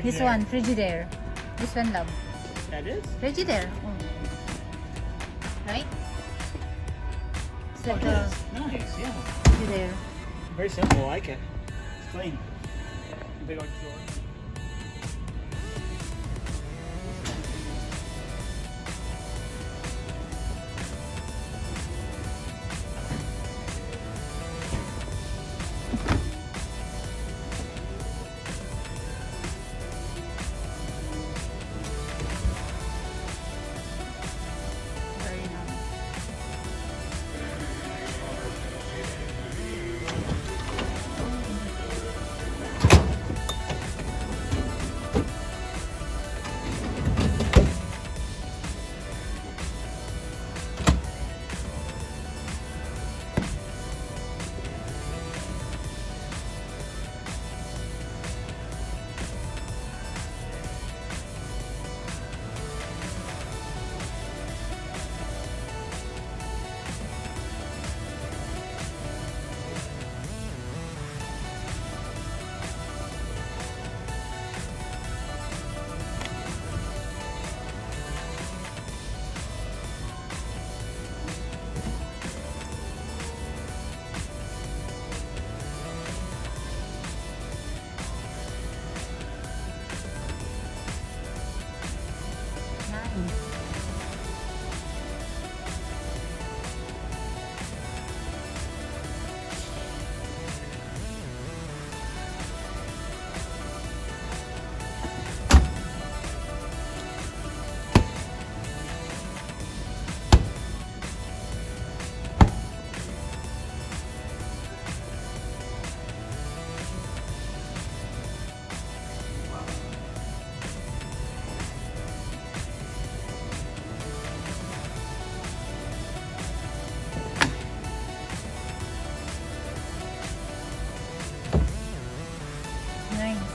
This one, Frigidaire. This one, love. That is? Frigidaire. Oh. Right? It's Oh, like it a is. Nice, yeah. Frigidaire. Very simple, I like it. It's clean. Big old drawer. Very nice. Nice. Nice.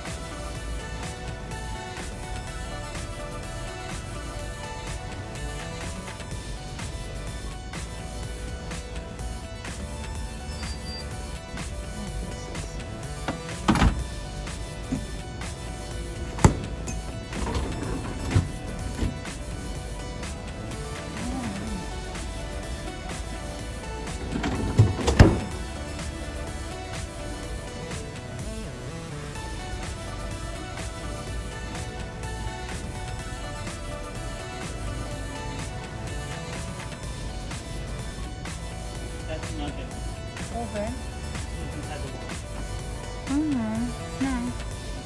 That's nothing. Oven. It's inside the wall. Nice.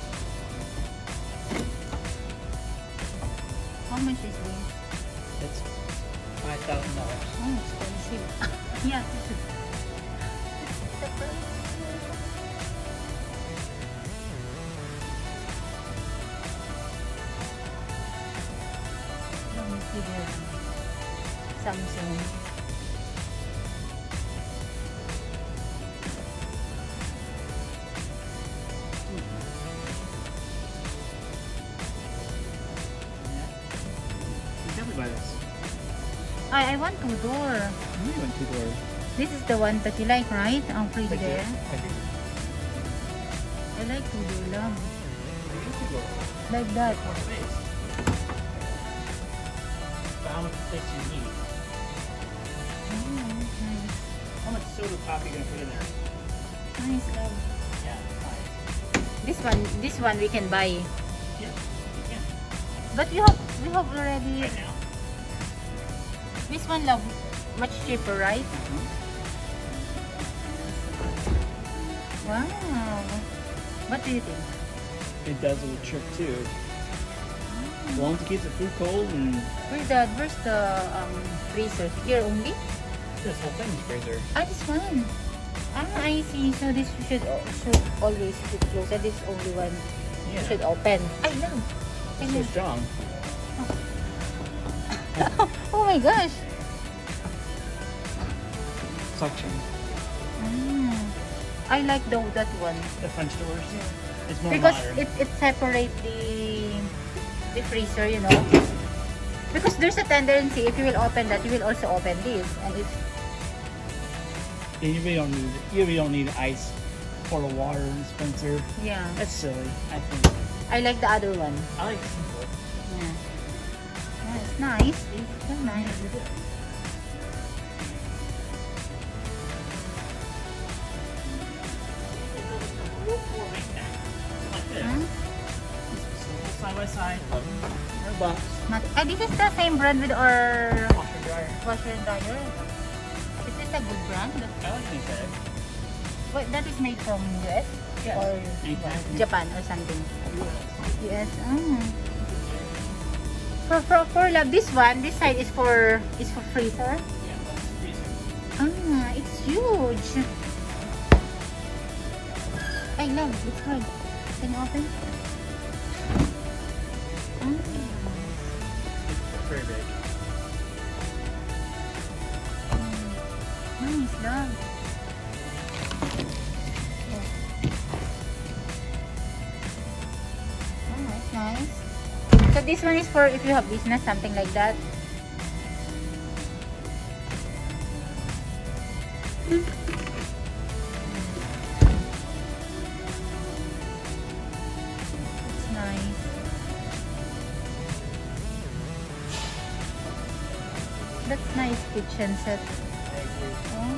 How much is this? It's $5,000. Oh, expensive. Yeah. Let me see the Samsung. You definitely buy this. I want two-door. You went two-door. This is the one that you like, right? Ang pretty there. I do. I like two-door lang. I do two-door. Like that. More space. But how much space do you need? Nice. How much soda pop are you gonna put in there? Nice, love. Yeah, nice. This one we can buy. Yeah, you can. But we have already Right now. this one, love, much cheaper, right? Wow. What do you think? It does a little trick too. As long as it keeps the food cold and Where's the freezer? Here only? this whole thing's freezer. Ah, this one. Ah, I see. So this should always keep closed. And this only one Yeah. should open. I know. It's so strong. Oh my gosh. Suction. I like that one. The French doors. It's more Because modern. it separates the freezer, you know. Because there's a tendency if you will open that, you will also open this, and it's Yeah, you really don't need ice or the water dispenser. yeah. That's silly, I think. I like the other one. I like simple. Yeah. Yeah, it's nice. It's so nice. Like this. Huh? Simple side by side. No box. This is the same brand with our Washer dryer. washer and dryer. Is this a good brand? I like these eggs. What, that is made from US? Yes. Or Anytime. Japan or something? US. Oh. For love, this side is for freezer. Yeah, that's freezer. Ah, it's huge. I love it's hard. Can you open? Ah, It's very big. nice, love. Oh, it's nice. So this one is for if you have business, something like that. It's nice. That's nice kitchen set. I agree. Oh,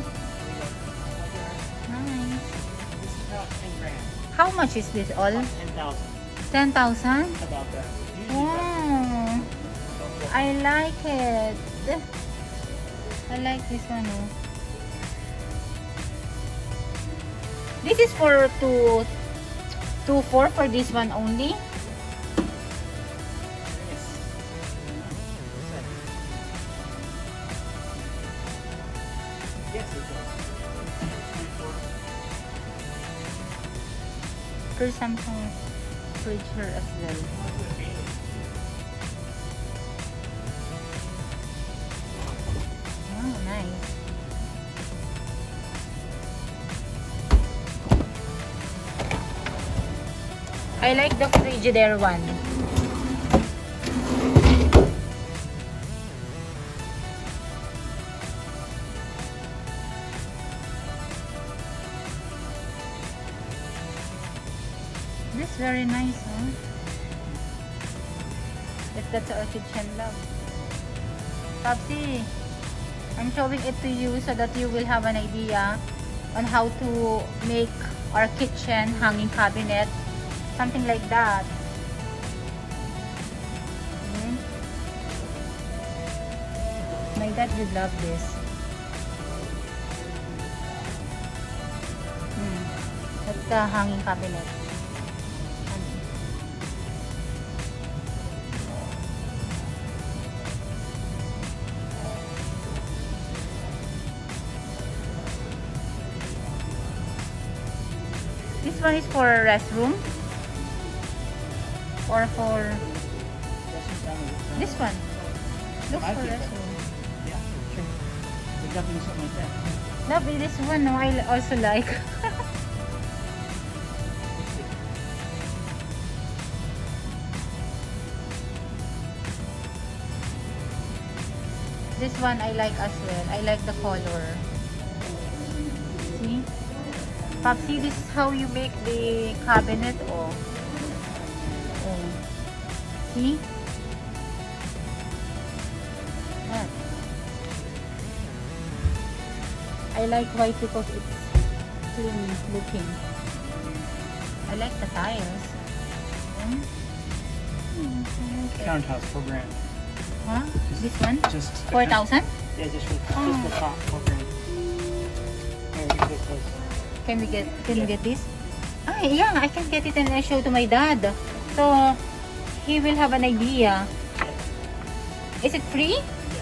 nice. This is about 10 grand. How much is this all? 10,000. 10,000? About that. Usually Wow. that's I like it. I like this one. Oh. This is for 2.4 for this one only. Yes, it does. 24. For Samsung fridge here as well. Oh, nice. I like the Frigidaire one. This is very nice, huh? If that's our kitchen, love. Popsy, I'm showing it to you so that you will have an idea on how to make our kitchen hanging cabinet. Something like that. Hmm? My dad would love this. That's the hanging cabinet. This one is for restroom or for this one. Looks I for think that- restroom. Yeah, sure. There's definitely something like that. Lovely, this one no, I also like. This one I like as well. I like the color. See? Popsy, this is how you make the cabinet. Oh. Oh. See? That. I like white because it's clean looking. I like the tiles. Hmm? I like it. Countertops per grand. Huh? This one? Just 4,000? Yeah, just for Oh. the top per grand. Here, we get those. Can we get this? Ah, yeah, I can get it and I show to my dad. So he will have an idea. Is it free?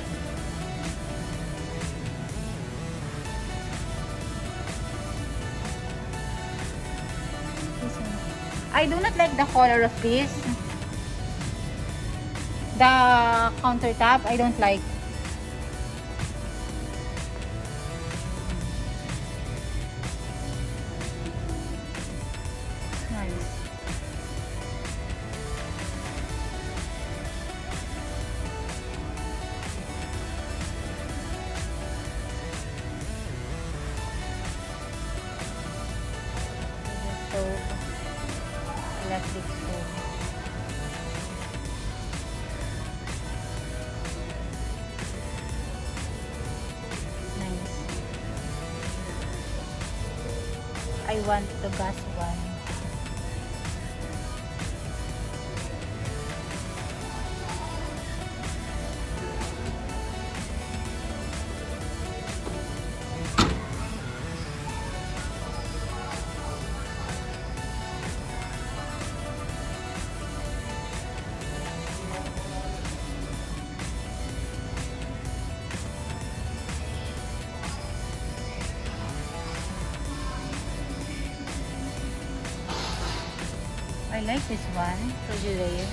This one. I do not like the color of this. The countertop, I don't like. Nice. Stove. Electric stove. I want the gas one. I like this one, Frigidale.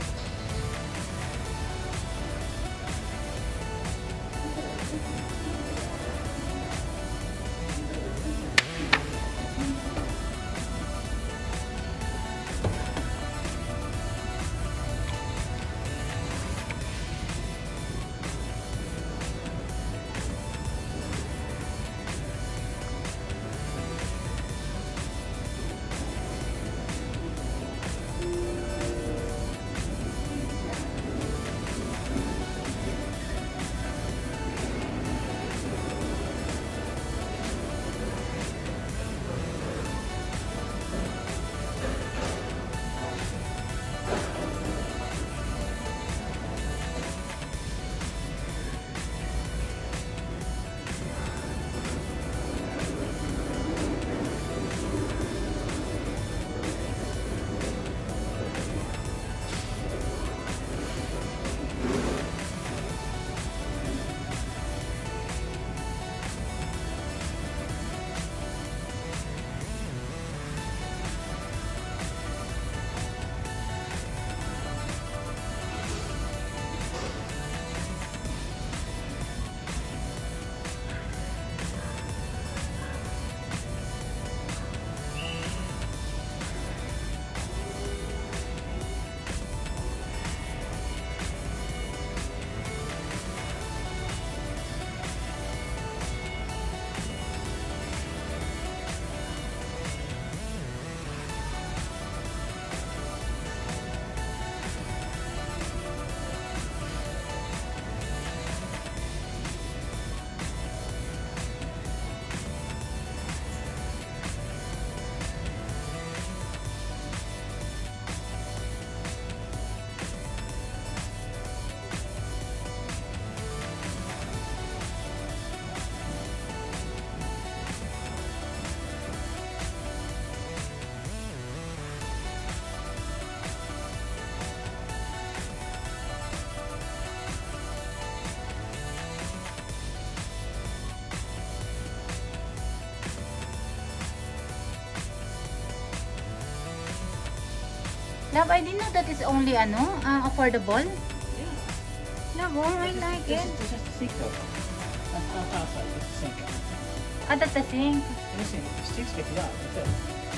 Love, I didn't know that it's only affordable. Yeah. Love, oh, I like it. This is the sink though. That's not outside, it's the sink. Ah, that's the sink. And the sink, the stick's pick it up, that's it.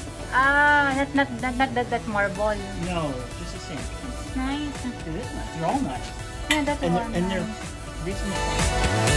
Ah, not that marble. No, just a sink. It's nice. It is nice. They're all nice. Yeah, that's And one. they're reasonable.